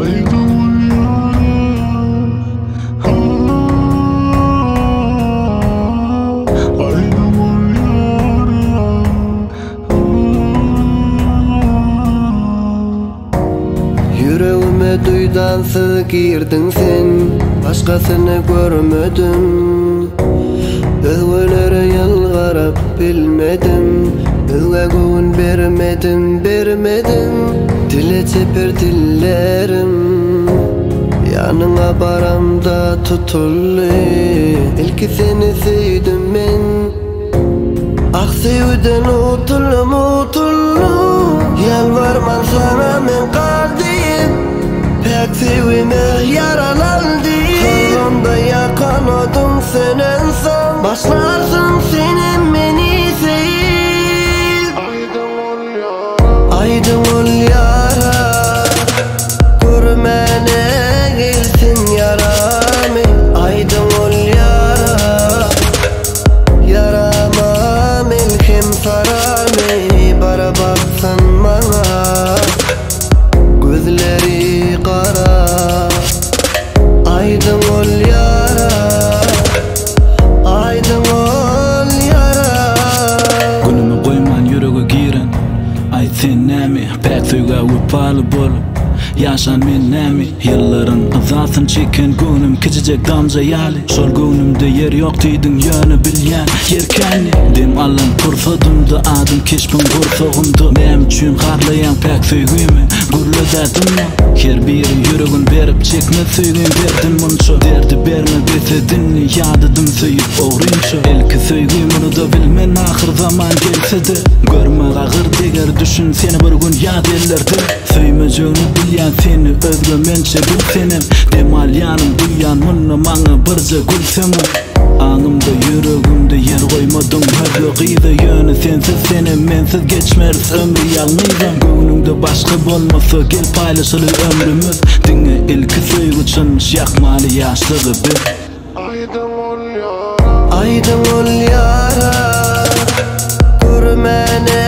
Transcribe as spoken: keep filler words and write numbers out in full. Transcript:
Yüreğime duydansız girdin sen, başkasını görmedim. Özgelere yalvarıp bilmedim, özge gün vermedim, vermedim. Dile çeper dillerim, yanına baramda tutullu. İlki seni sevdim ben, ah sevden utulum utulum. Yalvarman sana men kaldıyım, pek sevime yaralandım. Kırımda yakan odun sen en son, başlarsın senin beni sevip. Aydın ol yara, aydın ol yara, görmene gelsin yaramı. Aydın ol yara, yarama melkim sararmı. Bara baksın bana, gözleri kara. Aydın ol yara, aydın ol yara. Gülümü koyman yüreğe giren, ay sen näme, pek söýge wepaly bolup yaşan men näme. Yılların azasyn çeken günüm keçecek damja ýaly. Şol günümde yer ýok diýdiň ýöne bilýän ýerkenli. Dem alan pursadymda adım keşpin gursagymdy. Näme üçin harlayan pek söýgümi gurladadymmy? Her biri yüreğin berip çekme söýgün berdim munça. Derdi berme besedinni ýadydım söýüp oğrynça. Elki söýgümi bunu da bilmen ahir zaman gelse de. Görme gagyr deger düşün seni bir gün ýad ellerde. Söýmejegini bilýän seni özge mençe bilsenem. Demal ýanım duýan muny maňa birje gülsemem. Aňymda yüreğimde yer koymadım her gyýda ýöne sensiz senem mensiz geçmez ömrü ýalňyzam. Göwnüňde başga bolmasa gel paýlaşyly ömrümüz. Diňe ilki söýgü çynmış ýakmaly ýaşlygy bir. Aydın ol yara, aydın ol yara, görmene